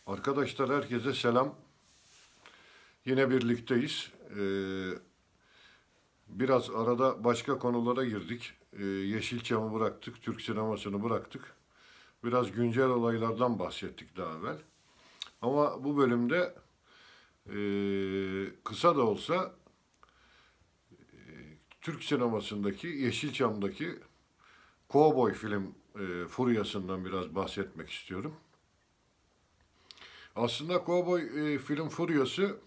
Arkadaşlar herkese selam. Yine birlikteyiz. Biraz arada başka konulara girdik. Yeşilçam'ı bıraktık, Türk sinemasını bıraktık. Biraz güncel olaylardan bahsettik daha evvel. Ama bu bölümde kısa da olsa Türk sinemasındaki, Yeşilçam'daki Cowboy film furyasından biraz bahsetmek istiyorum. Aslında Cowboy film furyası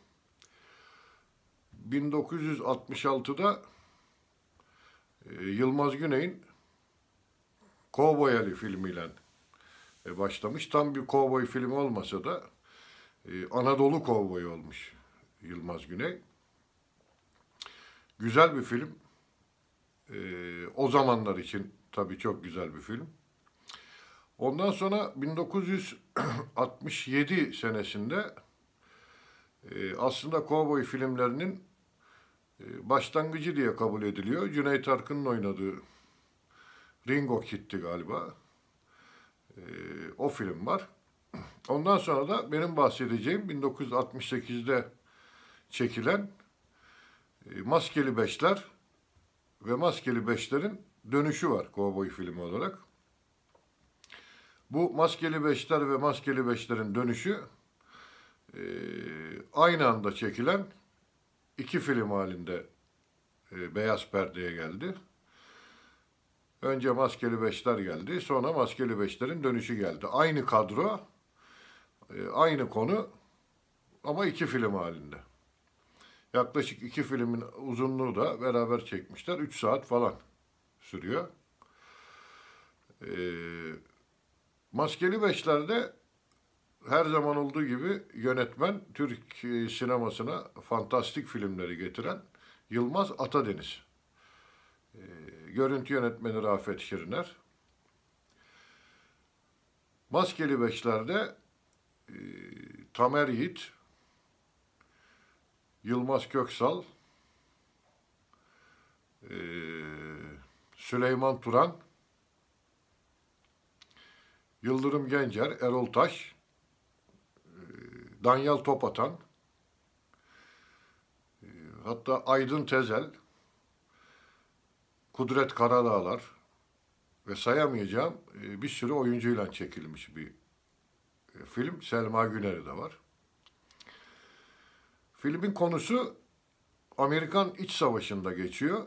1966'da Yılmaz Güney'in Cowboy Ali filmiyle başlamış. Tam bir Cowboy filmi olmasa da Anadolu Cowboy olmuş Yılmaz Güney. Güzel bir film. O zamanlar için tabii çok güzel bir film. Ondan sonra 1967 senesinde aslında Cowboy filmlerinin başlangıcı diye kabul ediliyor. Cüneyt Arkın'ın oynadığı Ringo Kid'ti galiba. O film var. Ondan sonra da benim bahsedeceğim 1968'de çekilen Maskeli Beşler ve Maskeli Beşler'in dönüşü var Cowboy filmi olarak. Bu Maskeli Beşler ve Maskeli Beşler'in dönüşü aynı anda çekilen iki film halinde beyaz perdeye geldi. Önce Maskeli Beşler geldi, sonra Maskeli Beşler'in dönüşü geldi. Aynı kadro, aynı konu ama iki film halinde. Yaklaşık iki filmin uzunluğu da beraber çekmişler. 3 saat falan sürüyor. Maskeli Beşler'de her zaman olduğu gibi yönetmen Türk sinemasına fantastik filmleri getiren Yılmaz Atadeniz. Görüntü yönetmeni Rafet Şiriner. Maskeli Beşler'de Tamer Yiğit, Yılmaz Köksal, Süleyman Turan, Yıldırım Gencer, Erol Taş, Danyal Topatan, hatta Aydın Tezel, Kudret Karadağlar ve sayamayacağım bir sürü oyuncuyla çekilmiş bir film. Selma Güner'i de var. Filmin konusu Amerikan İç Savaşı'nda geçiyor.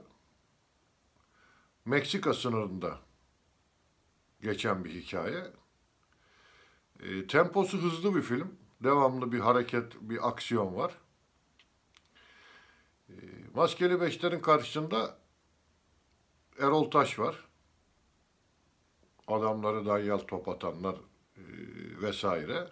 Meksika sınırında geçen bir hikaye. Temposu hızlı bir film. Devamlı bir hareket, bir aksiyon var. Maskeli Beşler'in karşısında Erol Taş var. Adamları danyal top atanlar vesaire.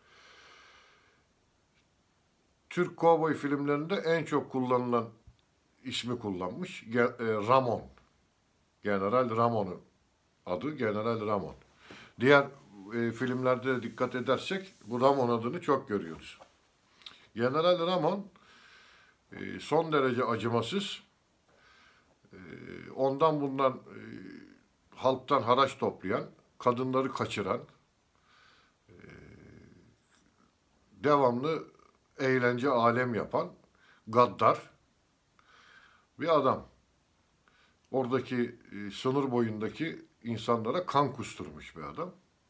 Türk Cowboy filmlerinde en çok kullanılan ismi kullanmış. Ramon. General Ramon'u adı General Ramon. Diğer filmlerde de dikkat edersek bu Ramon adını çok görüyoruz. General Ramon son derece acımasız. Ondan bundan halktan haraç toplayan, kadınları kaçıran, devamlı eğlence alem yapan, gaddar bir adam. Oradaki sınır boyundaki insanlara kan kusturmuş bir adam.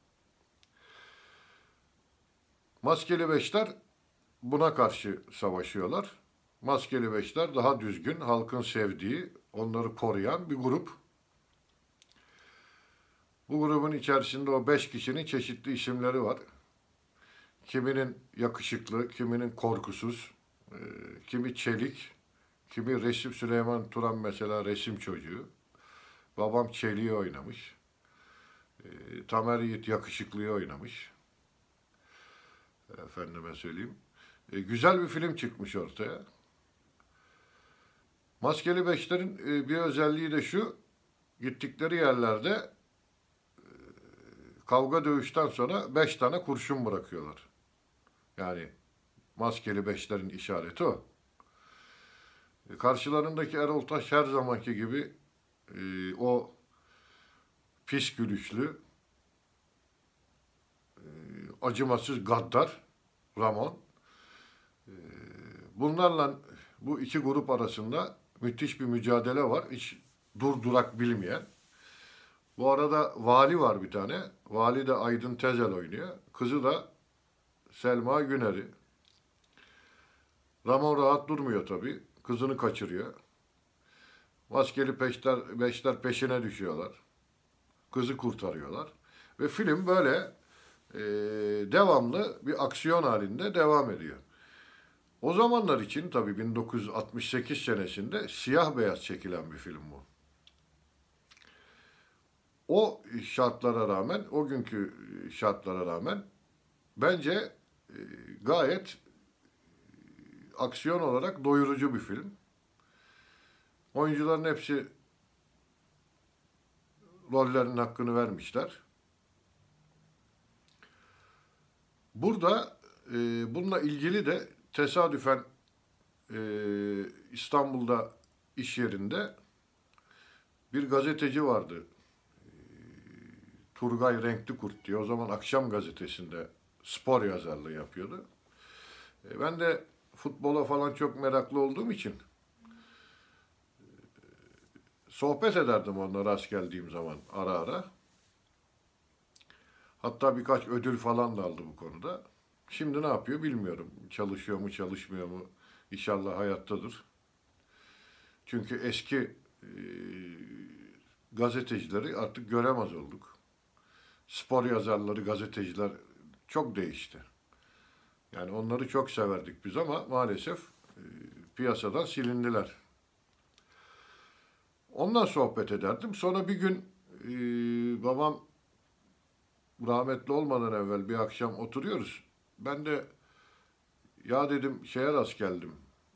Maskeli Beşler buna karşı savaşıyorlar. Maskeli Beşler daha düzgün, halkın sevdiği, onları koruyan bir grup. Bu grubun içerisinde o 5 kişinin çeşitli isimleri var. Kiminin yakışıklı, kiminin korkusuz, kimi çelik, kimi resim Süleyman Turan mesela resim çocuğu. Babam çeliği oynamış. Tamer Yiğit yakışıklıyı oynamış. Efendime söyleyeyim. Güzel bir film çıkmış ortaya. Maskeli Beşler'in bir özelliği de şu. Gittikleri yerlerde kavga dövüşten sonra 5 tane kurşun bırakıyorlar. Yani Maskeli Beşler'in işareti o. Karşılarındaki Erol Taş her zamanki gibi o pis gülüşlü, acımasız gaddar Ramon. Bunlarla bu iki grup arasında müthiş bir mücadele var. Hiç durdurak bilmeyen. Bu arada vali var bir tane. Vali de Aydın Tezel oynuyor. Kızı da Selma Güner'i. Ramon rahat durmuyor tabii. Kızını kaçırıyor. Maskeli beşler peşine düşüyorlar. Kızı kurtarıyorlar. Ve film böyle e, devamlı bir aksiyon halinde devam ediyor. O zamanlar için tabii 1968 senesinde siyah beyaz çekilen bir film bu. O şartlara rağmen, o günkü şartlara rağmen bence e, gayet aksiyon olarak doyurucu bir film. Oyuncuların hepsi rollerinin hakkını vermişler. Burada bununla ilgili de tesadüfen e, İstanbul'da iş yerinde bir gazeteci vardı. Turgay Renklikurt diye. O zaman Akşam Gazetesi'nde spor yazarlığı yapıyordu. Ben de futbola falan çok meraklı olduğum için sohbet ederdim onunla rast geldiğim zaman ara ara. Hatta birkaç ödül falan da aldı bu konuda. Şimdi ne yapıyor bilmiyorum. Çalışıyor mu, çalışmıyor mu? İnşallah hayattadır. Çünkü eski gazetecileri artık göremez olduk. Spor yazarları, gazeteciler çok değişti. Yani onları çok severdik biz ama maalesef piyasadan silindiler. Ondan sohbet ederdim. Sonra bir gün babam rahmetli olmadan evvel bir akşam oturuyoruz. Ben de ya dedim şeye rast geldim.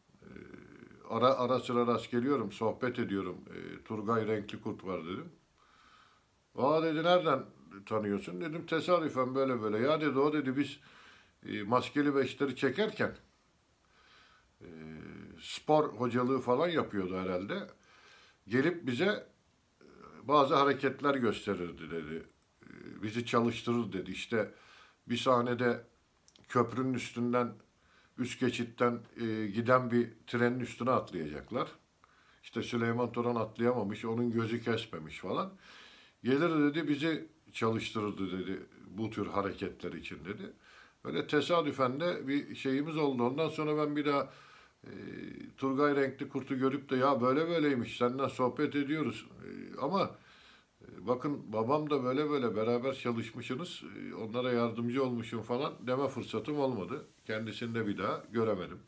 Ara sıra rast geliyorum, sohbet ediyorum. Turgay Renklikurt var dedim. Aa dedi nereden tanıyorsun? Dedim tesadüfen böyle böyle. Ya dedi o dedi biz maskeli beşleri çekerken e, spor hocalığı falan yapıyordu herhalde. Gelip bize bazı hareketler gösterirdi dedi. Bizi çalıştırır dedi. İşte bir sahnede köprünün üstünden üst geçitten giden bir trenin üstüne atlayacaklar. İşte Süleyman Turan atlayamamış, onun gözü kesmemiş falan. Gelir dedi bizi çalıştırırdı dedi bu tür hareketler için dedi. Öyle tesadüfen de bir şeyimiz oldu. Ondan sonra ben bir daha e, Turgay Renklikurt'u görüp de ya böyle böyleymiş senden sohbet ediyoruz. Ama bakın babam da böyle böyle beraber çalışmışsınız. Onlara yardımcı olmuşum falan deme fırsatım olmadı. Kendisini de bir daha göremedim.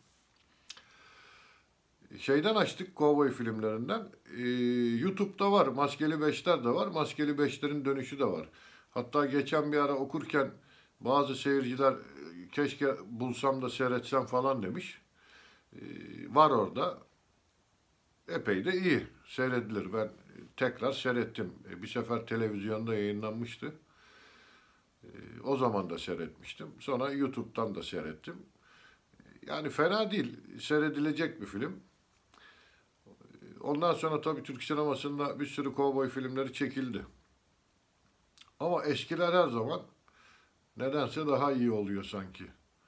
Şeyden açtık kovboy filmlerinden. YouTube'da var. Maskeli Beşler de var. Maskeli Beşler'in dönüşü de var. Hatta geçen bir ara okurken bazı seyirciler keşke bulsam da seyretsem falan demiş. Var orada. Epey de iyi. Seyredilir. Ben tekrar seyrettim. Bir sefer televizyonda yayınlanmıştı. O zaman da seyretmiştim. Sonra YouTube'dan da seyrettim. Yani fena değil. Seyredilecek bir film. Ondan sonra tabii Türk sinemasında bir sürü kovboy filmleri çekildi. Ama eskiler her zaman nedense daha iyi oluyor sanki.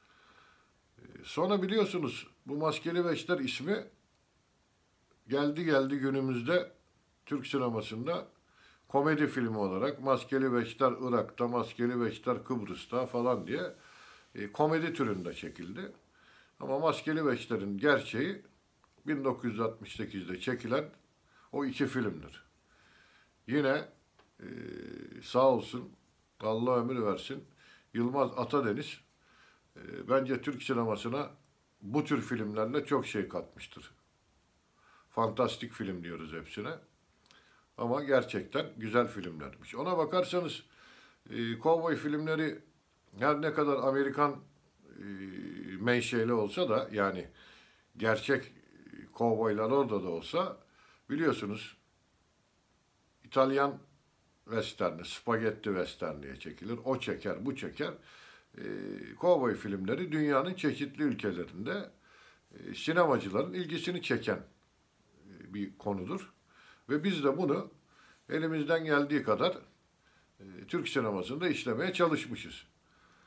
Sonra biliyorsunuz bu Maskeli Beşler ismi geldi günümüzde Türk sinemasında komedi filmi olarak Maskeli Beşler Irak'ta, Maskeli Beşler Kıbrıs'ta falan diye komedi türünde çekildi. Ama Maskeli Beşler'in gerçeği 1968'de çekilen o iki filmdir. Yine e, sağ olsun, Allah ömür versin, Yılmaz Atadeniz bence Türk sinemasına bu tür filmlerle çok şey katmıştır. Fantastik film diyoruz hepsine. Ama gerçekten güzel filmlermiş. Ona bakarsanız kovboy filmleri her ne kadar Amerikan menşeli olsa da yani gerçek kovboylar orada da olsa biliyorsunuz İtalyan westerni, spagetti western diye çekilir. O çeker, bu çeker. Kovboy filmleri dünyanın çeşitli ülkelerinde sinemacıların ilgisini çeken bir konudur. Ve biz de bunu elimizden geldiği kadar Türk sinemasında işlemeye çalışmışız.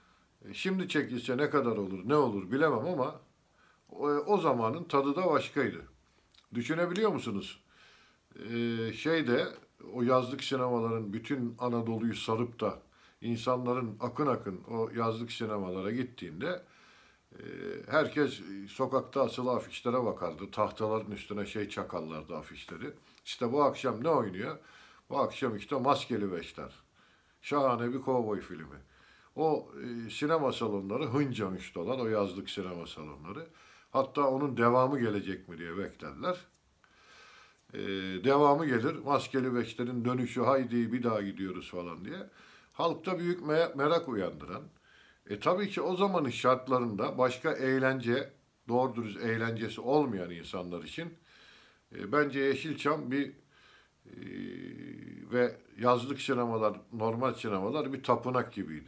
Şimdi çekilse ne kadar olur, ne olur bilemem ama o zamanın tadı da başkaydı. Düşünebiliyor musunuz? Şeyde o yazlık sinemaların bütün Anadolu'yu sarıp da insanların akın akın o yazlık sinemalara gittiğinde e, herkes sokakta asılı afişlere bakardı. Tahtaların üstüne şey çakarlardı afişleri. İşte bu akşam ne oynuyor? Bu akşam işte Maskeli Beşler. Şahane bir kovboy filmi. O sinema salonları hınca hınç dolar, o yazlık sinema salonları. Hatta onun devamı gelecek mi diye beklerler. E, Devamı gelir, Maskeli Beşler'in dönüşü, haydi bir daha gidiyoruz falan diye. Halkta büyük merak uyandıran. Tabii ki o zamanın şartlarında başka eğlence, doğru dürüst eğlencesi olmayan insanlar için bence Yeşilçam e, ve yazlık sinemalar, normal sinemalar bir tapınak gibiydi.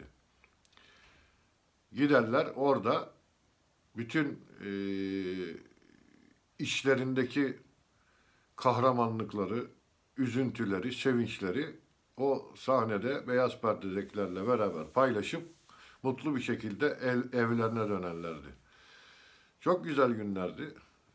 Giderler orada bütün işlerindeki kahramanlıkları, üzüntüleri, sevinçleri o sahnede beyaz perdedekilerle beraber paylaşıp mutlu bir şekilde evlerine dönerlerdi. Çok güzel günlerdi.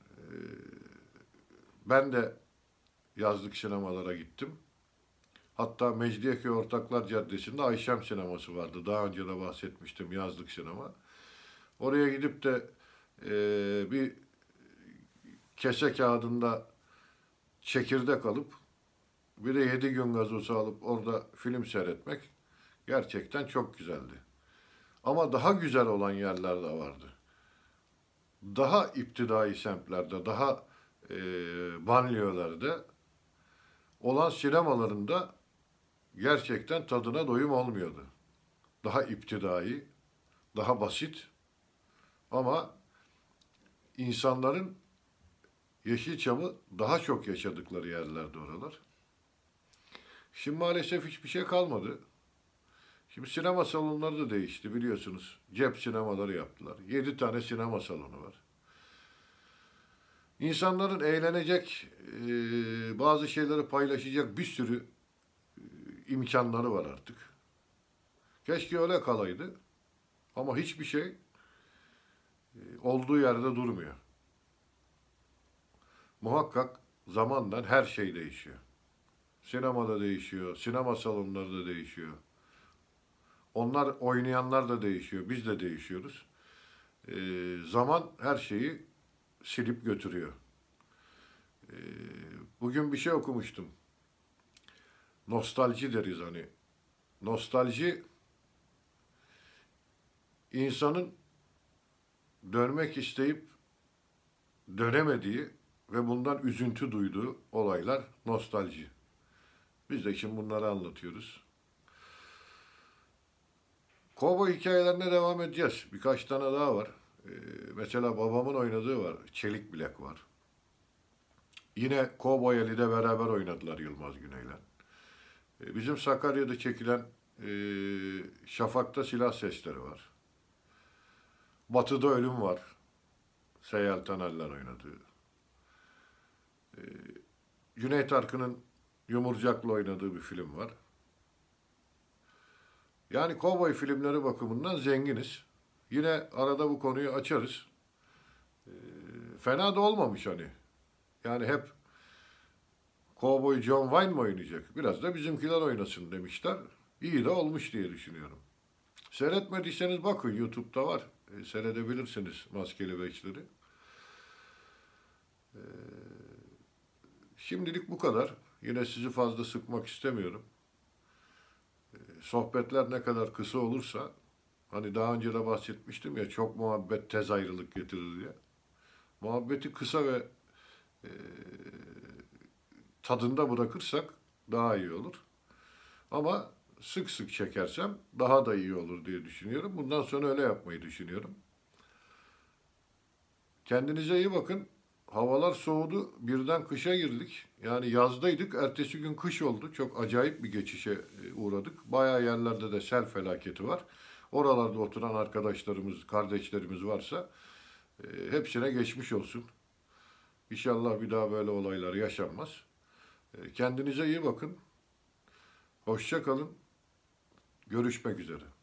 Ben de yazlık sinemalara gittim. Hatta Mecidiyeköy Ortaklar Caddesi'nde Ayşem sineması vardı. Daha önce de bahsetmiştim, yazlık sinema. Oraya gidip de bir kese kağıdında çekirdek alıp bir de 7 gün gazozu alıp orada film seyretmek gerçekten çok güzeldi. Ama daha güzel olan yerler de vardı. Daha iptidai semtlerde, daha banliyölerde olan sinemalarında gerçekten tadına doyum olmuyordu. Daha iptidai, daha basit ama insanların Yeşilçam'ı daha çok yaşadıkları yerlerdi oralar. Şimdi maalesef hiçbir şey kalmadı. Şimdi sinema salonları da değişti biliyorsunuz. Cep sinemaları yaptılar. 7 tane sinema salonu var. İnsanların eğlenecek, bazı şeyleri paylaşacak bir sürü imkanları var artık. Keşke öyle kalaydı. Ama hiçbir şey olduğu yerde durmuyor. Muhakkak zamanla her şey değişiyor. Sinemada değişiyor, sinema salonları da değişiyor. Onlar oynayanlar da değişiyor, biz de değişiyoruz. Zaman her şeyi silip götürüyor. Ee, Bugün bir şey okumuştum. Nostalji deriz hani. Nostalji insanın dönmek isteyip dönemediği ve bundan üzüntü duyduğu olaylar nostalji. Biz de şimdi bunları anlatıyoruz. Kovboy hikayelerine devam edeceğiz. Birkaç tane daha var. Mesela babamın oynadığı var. Çelik Bilek var. Yine Kovboy Ali'de beraber oynadılar Yılmaz Güney'le. Bizim Sakarya'da çekilen Şafak'ta Silah Sesleri var. Batı'da Ölüm var. Seyyal Taner'ler oynadığı. Cüneyt Arkın'ın Yumurcak'la oynadığı bir film var. Yani kovboy filmleri bakımından zenginiz. Yine arada bu konuyu açarız. Fena da olmamış hani. Yani hep kovboy John Wayne mi oynayacak? Biraz da bizimkiler oynasın demişler. İyi de olmuş diye düşünüyorum. Seyretmediyseniz bakın YouTube'da var. Seyredebilirsiniz Maskeli Beşleri. Şimdilik bu kadar. Yine sizi fazla sıkmak istemiyorum. Sohbetler ne kadar kısa olursa, hani daha önce de bahsetmiştim ya, çok muhabbet tez ayrılık getirir diye. Muhabbeti kısa ve tadında bırakırsak daha iyi olur. Ama sık sık çekersem daha da iyi olur diye düşünüyorum. Bundan sonra öyle yapmayı düşünüyorum. Kendinize iyi bakın. Havalar soğudu. Birden kışa girdik. Yani yazdaydık. Ertesi gün kış oldu. Çok acayip bir geçişe uğradık. Bayağı yerlerde de sel felaketi var. Oralarda oturan arkadaşlarımız, kardeşlerimiz varsa hepsine geçmiş olsun. İnşallah bir daha böyle olaylar yaşanmaz. Kendinize iyi bakın. Hoşça kalın. Görüşmek üzere.